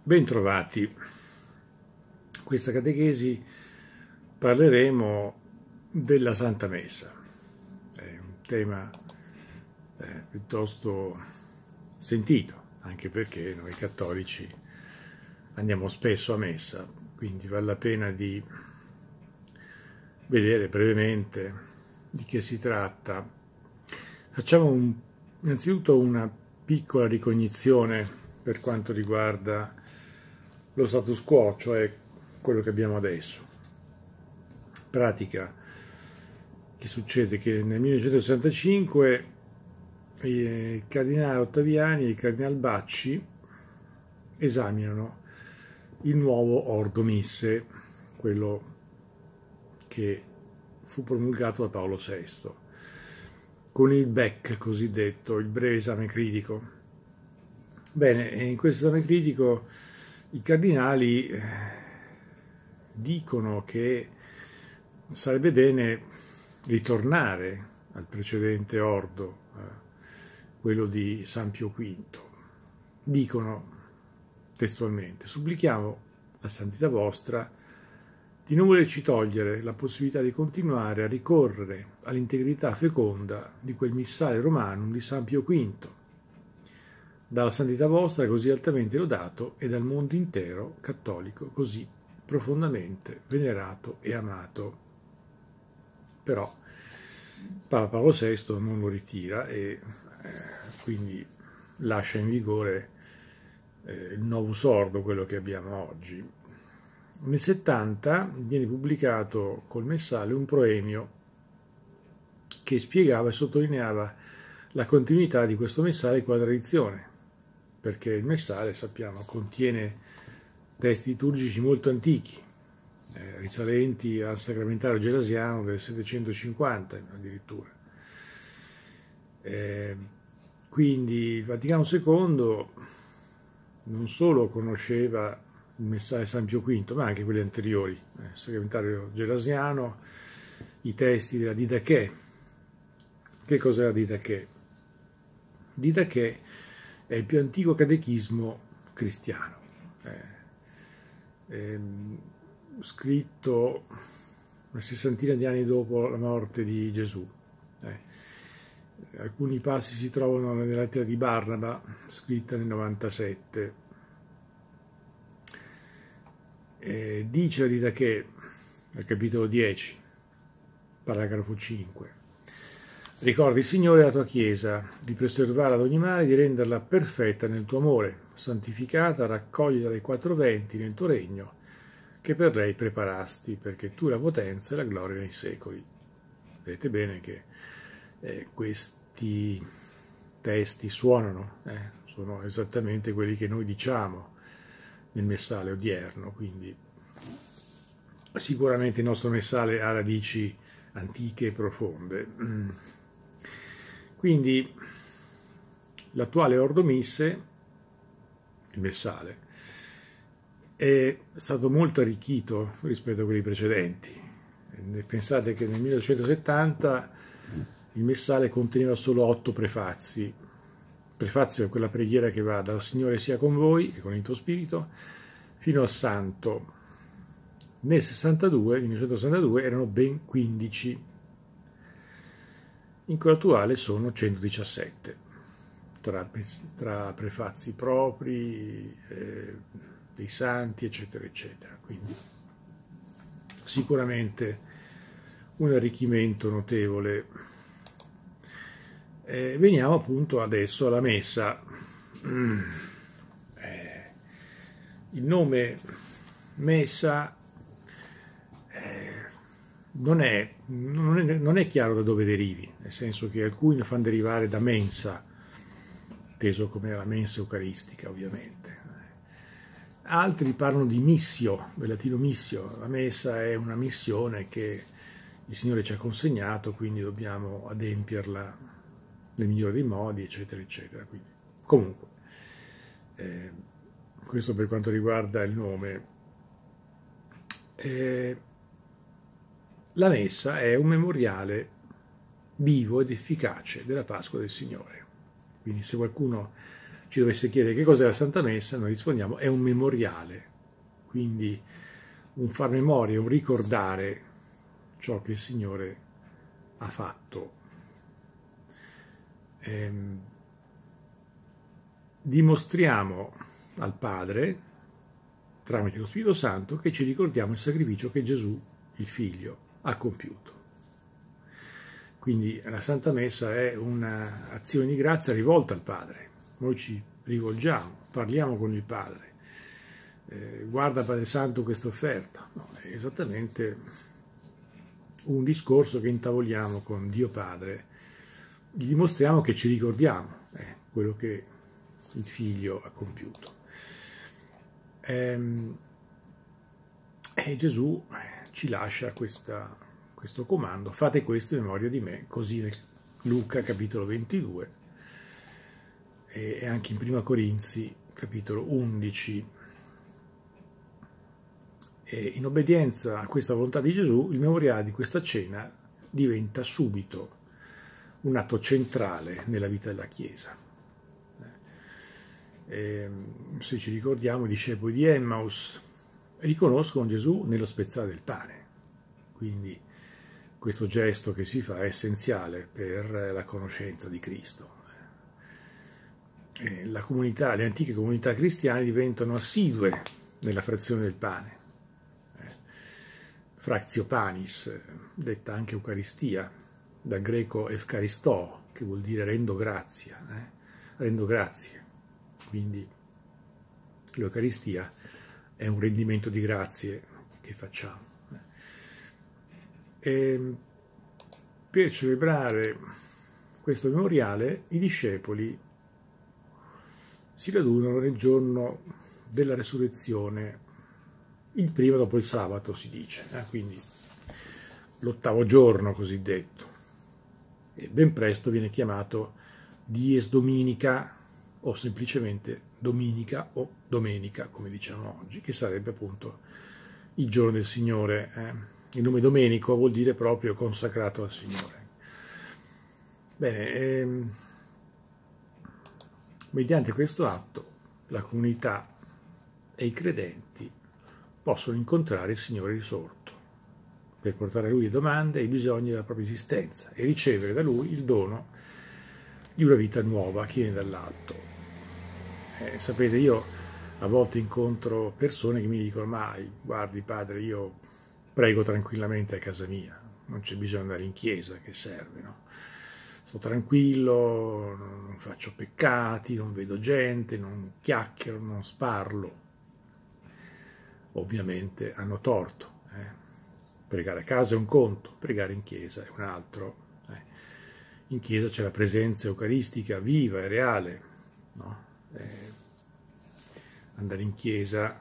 Bentrovati. Questa catechesi parleremo della Santa Messa. È un tema piuttosto sentito, anche perché noi cattolici andiamo spesso a messa, quindi vale la pena di vedere brevemente di che si tratta. Facciamo innanzitutto una piccola ricognizione per quanto riguarda lo status quo, cioè quello che abbiamo adesso. In pratica, che succede? Che nel 1965 il cardinale Ottaviani e il cardinale Bacci esaminano il nuovo Ordo Misse, quello che fu promulgato da Paolo VI, con il BEC cosiddetto, il breve esame critico. Bene, in questo esame critico i cardinali dicono che sarebbe bene ritornare al precedente ordo, quello di San Pio V. Dicono testualmente: supplichiamo la santità vostra di non volerci togliere la possibilità di continuare a ricorrere all'integrità feconda di quel missale romanum di San Pio V, dalla santità vostra così altamente lodato e dal mondo intero cattolico così profondamente venerato e amato. Però Papa Paolo VI non lo ritira e quindi lascia in vigore il Novus Ordo, quello che abbiamo oggi. Nel 70 viene pubblicato col Messale un proemio che spiegava e sottolineava la continuità di questo Messale con la tradizione, perché il Messale, sappiamo, contiene testi liturgici molto antichi, risalenti al sacramentario gelasiano del 750 addirittura. Quindi il Vaticano II non solo conosceva il Messale San Pio V, ma anche quelli anteriori, il sacramentario gelasiano, i testi della Didache. Che cos'è la Didache? Didache è il più antico catechismo cristiano, scritto una sessantina di anni dopo la morte di Gesù. Alcuni passi si trovano nella lettera di Barnaba, scritta nel 97. Dice la Didache, al capitolo 10, paragrafo 5: ricordi, Signore, la tua Chiesa, di preservarla da ogni male, di renderla perfetta nel tuo amore, santificata, raccoglita dai quattro venti nel tuo regno, che per lei preparasti, perché tu la potenza e la gloria nei secoli. Vedete bene che questi testi sono esattamente quelli che noi diciamo nel Messale odierno, quindi sicuramente il nostro Messale ha radici antiche e profonde. Quindi l'attuale Ordo Misse, il Messale, è stato molto arricchito rispetto a quelli precedenti. Pensate che nel 1870 il Messale conteneva solo 8 prefazi. Prefazio è quella preghiera che va dal Signore sia con voi e con il tuo spirito fino al Santo. Nel 1962 erano ben 15. In quello attuale sono 117, tra prefazi propri, dei santi, eccetera, eccetera. Quindi sicuramente un arricchimento notevole. Veniamo appunto adesso alla Messa. Il nome Messa non è chiaro da dove derivi, nel senso che alcuni lo fanno derivare da mensa, inteso come la mensa eucaristica ovviamente. Altri parlano di missio, del latino missio. La messa è una missione che il Signore ci ha consegnato, quindi dobbiamo adempierla nel migliore dei modi, eccetera, eccetera. Quindi, comunque, questo per quanto riguarda il nome. La Messa è un memoriale vivo ed efficace della Pasqua del Signore. Quindi se qualcuno ci dovesse chiedere che cos'è la Santa Messa, noi rispondiamo è un memoriale, quindi un far memoria, un ricordare ciò che il Signore ha fatto. Dimostriamo al Padre, tramite lo Spirito Santo, che ci ricordiamo il sacrificio che Gesù, il Figlio, ha compiuto. Quindi la Santa Messa è un'azione di grazia rivolta al Padre. Noi ci rivolgiamo, parliamo con il Padre. Guarda Padre Santo questa offerta. No, è esattamente un discorso che intavoliamo con Dio Padre. Gli dimostriamo che ci ricordiamo quello che il Figlio ha compiuto. E Gesù ci lascia questo comando: fate questo in memoria di me, così nel Luca capitolo 22 e anche in Prima Corinzi capitolo 11. E in obbedienza a questa volontà di Gesù, il memoriale di questa cena diventa subito un atto centrale nella vita della Chiesa. Se ci ricordiamo, i discepoli di Emmaus riconoscono Gesù nello spezzare del pane, quindi questo gesto che si fa è essenziale per la conoscenza di Cristo. Le antiche comunità cristiane diventano assidue nella frazione del pane, fractio panis, detta anche Eucaristia, dal greco evcharistò, che vuol dire rendo grazie. Quindi l'Eucaristia è un rendimento di grazie che facciamo. E per celebrare questo memoriale i discepoli si radunano nel giorno della resurrezione, il primo dopo il sabato si dice, quindi l'8° giorno cosiddetto, e ben presto viene chiamato Dies Dominica o semplicemente Dominica o Domenica, come diciamo oggi, che sarebbe appunto il giorno del Signore. Il nome Domenico vuol dire proprio consacrato al Signore. Bene, mediante questo atto la comunità e i credenti possono incontrare il Signore risorto per portare a Lui le domande e i bisogni della propria esistenza e ricevere da Lui il dono di una vita nuova che viene dall'alto. Sapete, io a volte incontro persone che mi dicono: ma guardi Padre, io prego tranquillamente a casa mia, non c'è bisogno di andare in chiesa, che serve, no? Sto tranquillo, non faccio peccati, non vedo gente, non chiacchiero, non sparlo. Ovviamente hanno torto. Pregare a casa è un conto, pregare in chiesa è un altro. In chiesa c'è la presenza eucaristica viva e reale, no? Andare in chiesa,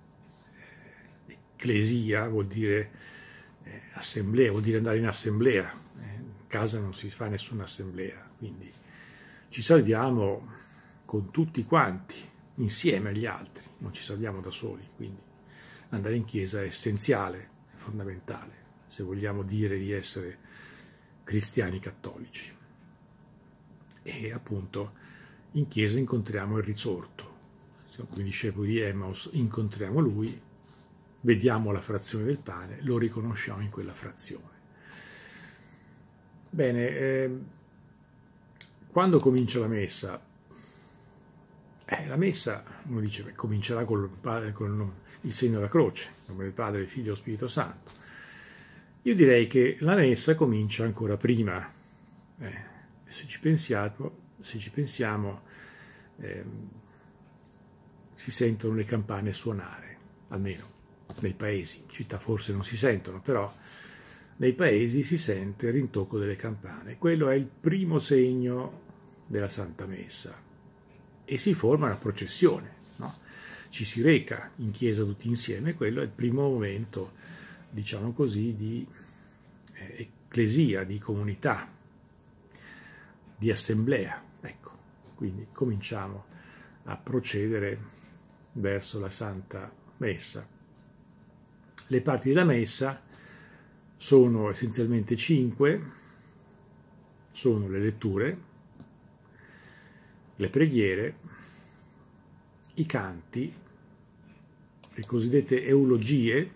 ecclesia, vuol dire assemblea, vuol dire andare in assemblea. In casa non si fa nessuna assemblea, quindi ci salviamo con tutti quanti, insieme agli altri, non ci salviamo da soli, quindi andare in chiesa è essenziale, è fondamentale, se vogliamo dire di essere cristiani cattolici. E appunto in chiesa incontriamo il risorto, come i discepoli di Emmaus incontriamo Lui, vediamo la frazione del pane, lo riconosciamo in quella frazione. Bene, quando comincia la messa? La messa, uno dice, comincerà con il segno della croce, in nome del Padre, del Figlio e dello Spirito Santo. Io direi che la messa comincia ancora prima. Se ci pensiamo, si sentono le campane suonare, almeno nei paesi. In città forse non si sentono, però nei paesi si sente il rintocco delle campane. Quello è il primo segno della Santa Messa e si forma una processione, no? Ci si reca in chiesa tutti insieme, quello è il primo momento, diciamo così, di ecclesia, di comunità, di assemblea. Ecco, quindi cominciamo a procedere verso la Santa Messa. Le parti della Messa sono essenzialmente 5, sono le letture, le preghiere, i canti, le cosiddette eulogie,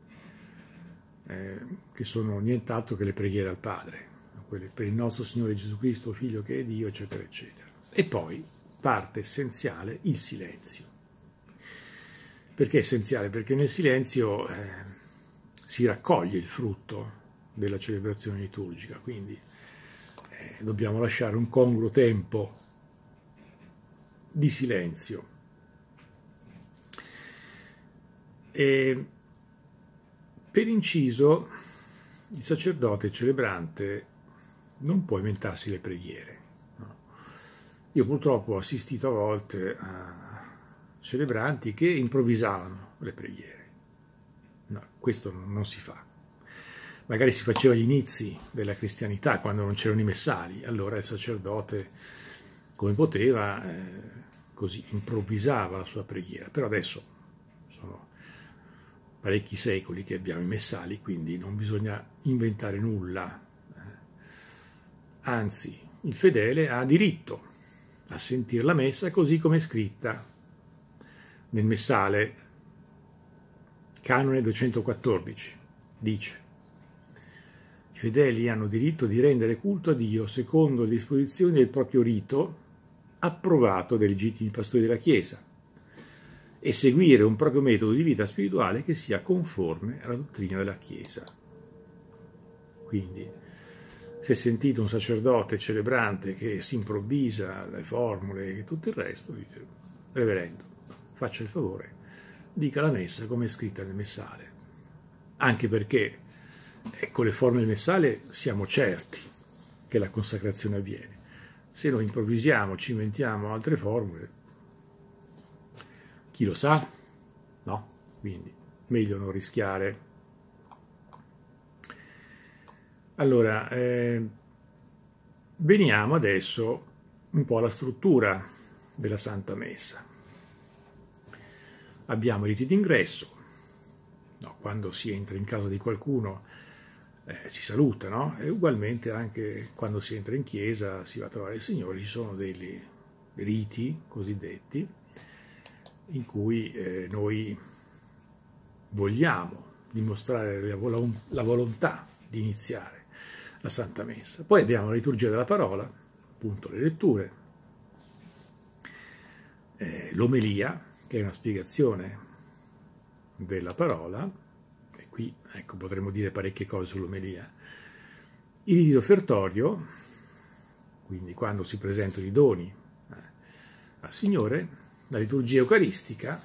che sono nient'altro che le preghiere al Padre, quelle per il nostro Signore Gesù Cristo, Figlio che è Dio, eccetera, eccetera. E poi, parte essenziale, il silenzio. Perché essenziale? Perché nel silenzio si raccoglie il frutto della celebrazione liturgica, quindi dobbiamo lasciare un congruo tempo di silenzio. E per inciso, il sacerdote celebrante non può inventarsi le preghiere. No? Io purtroppo ho assistito a volte a celebranti che improvvisavano le preghiere. No, questo non si fa. Magari si faceva agli inizi della cristianità, quando non c'erano i messali, allora il sacerdote, come poteva, così improvvisava la sua preghiera. Però adesso sono parecchi secoli che abbiamo i messali, quindi non bisogna inventare nulla. Anzi, il fedele ha diritto a sentire la messa così come è scritta nel messale, canone 214, dice: i fedeli hanno diritto di rendere culto a Dio secondo le disposizioni del proprio rito, approvato dai legittimi pastori della Chiesa, e seguire un proprio metodo di vita spirituale che sia conforme alla dottrina della Chiesa. Quindi, se sentite un sacerdote celebrante che si improvvisa le formule e tutto il resto, dite: reverendo, faccia il favore, dica la messa come è scritta nel messale. Anche perché con le formule del messale siamo certi che la consacrazione avviene. Se noi improvvisiamo, ci inventiamo altre formule, chi lo sa? No? Quindi meglio non rischiare. Allora, veniamo adesso un po' alla struttura della Santa Messa. Abbiamo i riti d'ingresso, no, quando si entra in casa di qualcuno si saluta, no? E ugualmente anche quando si entra in chiesa, si va a trovare il Signore, ci sono dei riti cosiddetti in cui noi vogliamo dimostrare la volontà di iniziare la Santa Messa. Poi abbiamo la liturgia della parola, appunto le letture, l'omelia, che è una spiegazione della parola, e qui ecco, potremmo dire parecchie cose sull'omelia, il rito di offertorio, quindi quando si presentano i doni al Signore, la liturgia eucaristica,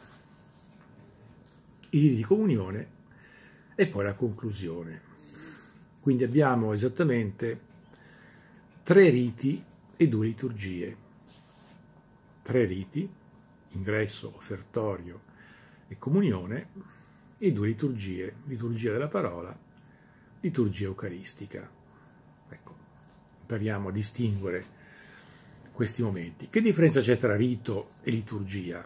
i riti di comunione e poi la conclusione. Quindi abbiamo esattamente 3 riti e 2 liturgie. 3 riti, ingresso, offertorio e comunione, e 2 liturgie, liturgia della parola, liturgia eucaristica. Ecco, impariamo a distinguere questi momenti. Che differenza c'è tra rito e liturgia?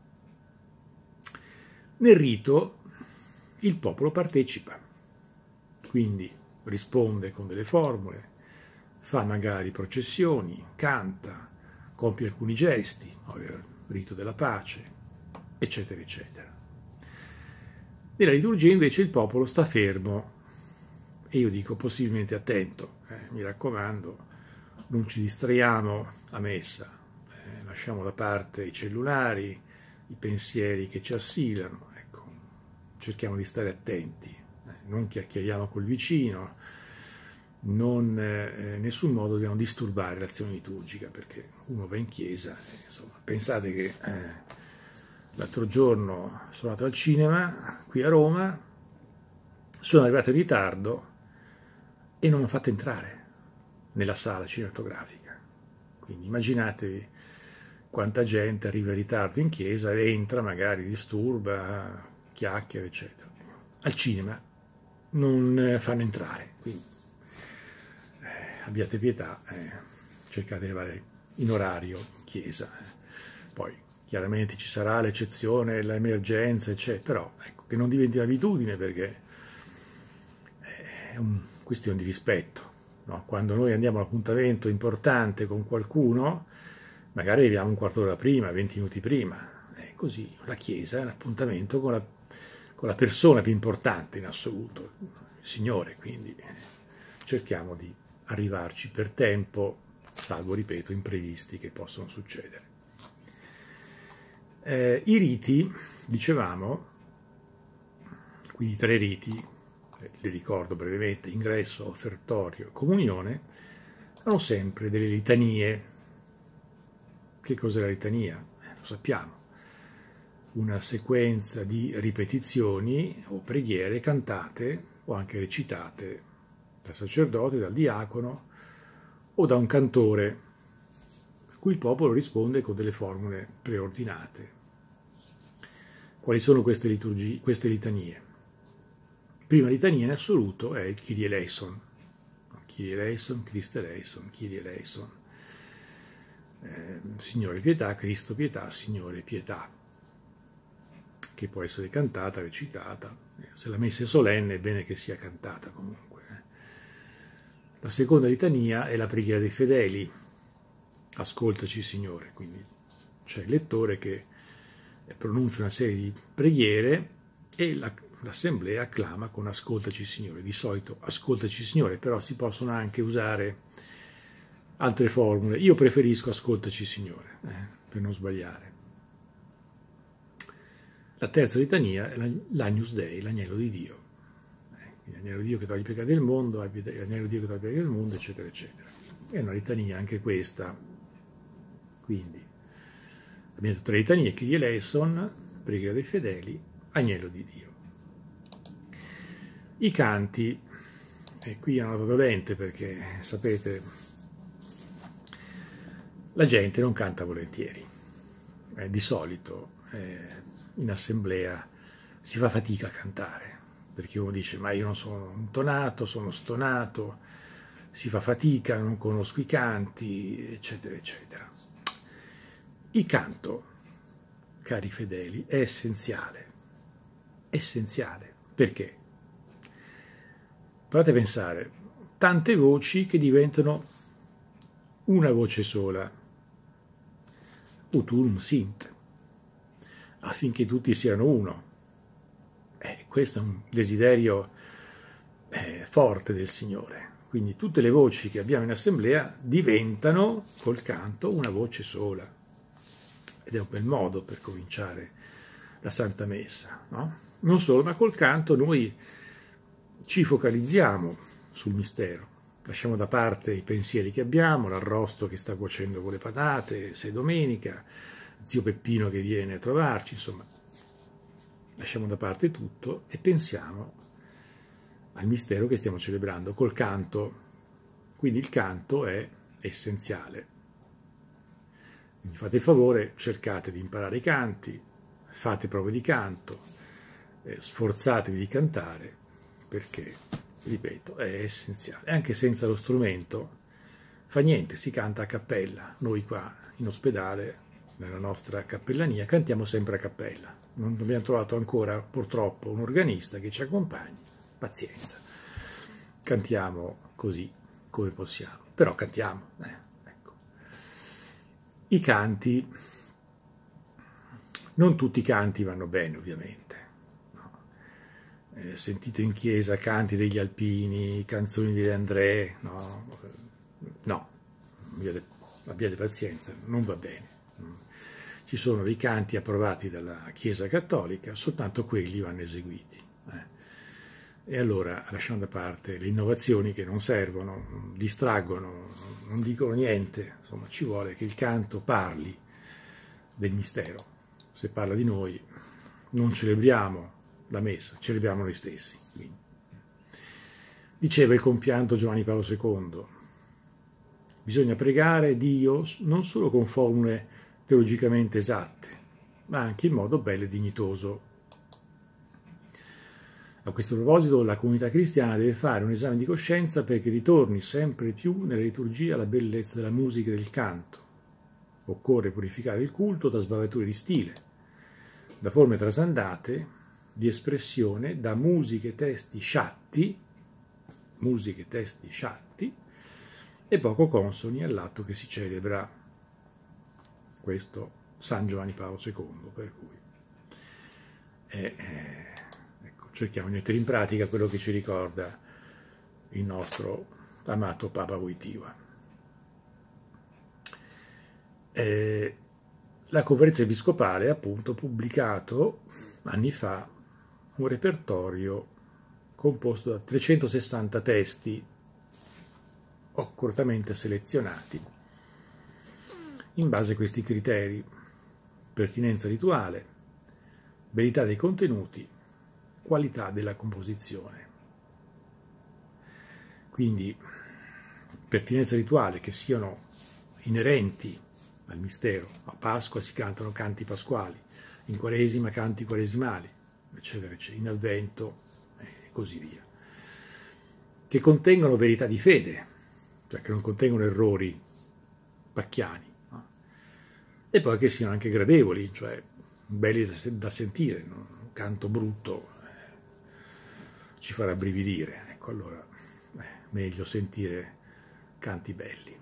Nel rito il popolo partecipa, quindi risponde con delle formule, fa magari processioni, canta, compie alcuni gesti, il rito della pace, eccetera, eccetera. Nella liturgia invece il popolo sta fermo, e io dico possibilmente attento, mi raccomando, non ci distraiamo a messa, lasciamo da parte i cellulari, i pensieri che ci assilano, ecco, cerchiamo di stare attenti, non chiacchieriamo col vicino, in nessun modo dobbiamo disturbare l'azione liturgica, perché uno va in chiesa, insomma, pensate che l'altro giorno sono andato al cinema qui a Roma, sono arrivato in ritardo e non mi ha fatto entrare nella sala cinematografica. Quindi immaginatevi quanta gente arriva in ritardo in chiesa, entra, magari disturba, chiacchiera, eccetera. Al cinema non fanno entrare, quindi abbiate pietà, cercate di arrivare in orario in chiesa. Poi chiaramente ci sarà l'eccezione, l'emergenza, eccetera, però ecco, che non diventi un'abitudine, perché è una questione di rispetto. No? Quando noi andiamo a un appuntamento importante con qualcuno, magari arriviamo un quarto d'ora prima, 20 minuti prima, così la Chiesa è un appuntamento con la persona più importante in assoluto, il Signore, quindi cerchiamo di arrivarci per tempo, salvo, ripeto, imprevisti che possono succedere. I riti, dicevamo, quindi 3 riti, li ricordo brevemente: ingresso, offertorio, comunione, hanno sempre delle litanie. Che cos'è la litania? Lo sappiamo, una sequenza di ripetizioni o preghiere cantate o anche recitate dal sacerdote, dal diacono o da un cantore, a cui il popolo risponde con delle formule preordinate. Quali sono queste liturgie, queste litanie? Prima litania in assoluto è il Kyrie eleison. Kyrie eleison, Christe eleison, Kyrie eleison. Signore pietà, Cristo pietà, Signore pietà, che può essere cantata, recitata. Se la messa è solenne è bene che sia cantata comunque. La seconda litania è la preghiera dei fedeli. Ascoltaci Signore, quindi c'è il lettore che pronuncia una serie di preghiere e l'assemblea acclama con ascoltaci Signore. Di solito ascoltaci Signore, però si possono anche usare altre formule. Io preferisco ascoltaci Signore, per non sbagliare. La terza litania è l'Agnus Dei, l'agnello di Dio. L'agnello di Dio che toglie i peccati del mondo, l'agnello di Dio che toglie i peccati del mondo, eccetera, eccetera. È una litania anche questa. Quindi abbiamo tutte le litanie: Kyrie eleison, preghiera dei fedeli, agnello di Dio. I canti, e qui è una nota dolente perché, sapete, la gente non canta volentieri. Di solito in assemblea si fa fatica a cantare, perché uno dice: ma io non sono intonato, sono stonato, si fa fatica, non conosco i canti, eccetera, eccetera. Il canto, cari fedeli, è essenziale. Essenziale. Perché? Provate a pensare, tante voci che diventano una voce sola, utum sint, affinché tutti siano uno. Questo è un desiderio forte del Signore. Quindi tutte le voci che abbiamo in assemblea diventano col canto una voce sola. Ed è un bel modo per cominciare la Santa Messa, no? Non solo, ma col canto noi ci focalizziamo sul mistero. Lasciamo da parte i pensieri che abbiamo, l'arrosto che sta cuocendo con le patate, se è domenica, zio Peppino che viene a trovarci, insomma, lasciamo da parte tutto e pensiamo al mistero che stiamo celebrando col canto. Quindi il canto è essenziale. Quindi fate il favore, cercate di imparare i canti, fate prove di canto, sforzatevi di cantare, perché, ripeto, è essenziale. E anche senza lo strumento fa niente, si canta a cappella. Noi qua in ospedale, nella nostra cappellania, cantiamo sempre a cappella. Non abbiamo trovato ancora, purtroppo, un organista che ci accompagni. Pazienza. Cantiamo così come possiamo, però cantiamo. Ecco. I canti, non tutti i canti vanno bene, ovviamente. No. Sentite in chiesa canti degli Alpini, canzoni di De André, no, abbiate pazienza, non va bene. Ci sono dei canti approvati dalla Chiesa Cattolica, soltanto quelli vanno eseguiti. E allora lasciamo da parte le innovazioni che non servono, distraggono, non dicono niente. Insomma, ci vuole che il canto parli del mistero. Se parla di noi, non celebriamo la messa, celebriamo noi stessi. Quindi. Diceva il compianto Giovanni Paolo II, bisogna pregare Dio non solo con formule teologicamente esatte, ma anche in modo bello e dignitoso. A questo proposito la comunità cristiana deve fare un esame di coscienza perché ritorni sempre più nella liturgia la bellezza della musica e del canto. Occorre purificare il culto da sbavature di stile, da forme trasandate di espressione, da musiche e testi sciatti e poco consoni all'atto che si celebra. Questo San Giovanni Paolo II, per cui ecco, cerchiamo di mettere in pratica quello che ci ricorda il nostro amato Papa Wojtyła. La conferenza episcopale ha appunto pubblicato anni fa un repertorio composto da 360 testi accuratamente selezionati in base a questi criteri: pertinenza rituale, verità dei contenuti, qualità della composizione. Quindi pertinenza rituale, che siano inerenti al mistero. A Pasqua si cantano canti pasquali, in Quaresima canti quaresimali, eccetera, eccetera, in Avvento e così via. Che contengono verità di fede, cioè che non contengono errori pacchiani, no? E poi che siano anche gradevoli, cioè belli da sentire, no? Un canto brutto ci farà brividire, ecco, allora meglio sentire canti belli.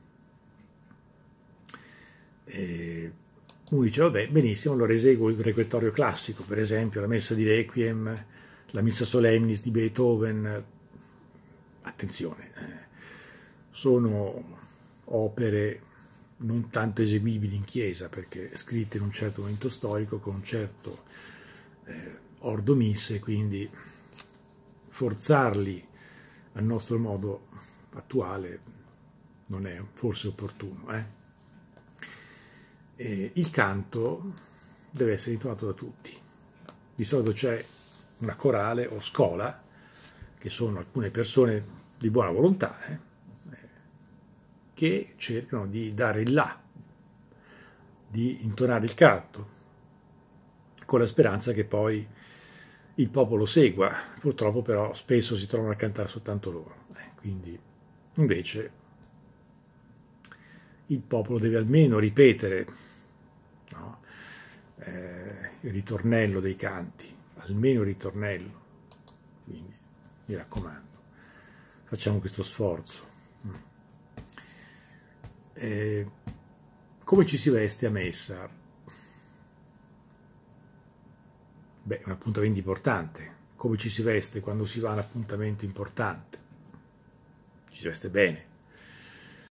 Uno dice, vabbè, benissimo, allora eseguo il repertorio classico, per esempio la Messa di Requiem, la Missa Solemnis di Beethoven. Attenzione, sono opere non tanto eseguibili in chiesa, perché scritte in un certo momento storico, con un certo ordo misse, quindi forzarli al nostro modo attuale non è forse opportuno. Il canto deve essere intonato da tutti. Di solito c'è una corale o scola, che sono alcune persone di buona volontà, che cercano di dare il là, di intonare il canto, con la speranza che poi il popolo segua. Purtroppo però spesso si trovano a cantare soltanto loro. Quindi invece il popolo deve almeno ripetere, no? Il ritornello dei canti, almeno il ritornello. Quindi mi raccomando, facciamo questo sforzo. Come ci si veste a messa? Beh, è un appuntamento importante. Come ci si veste quando si va a un appuntamento importante? Ci si veste bene.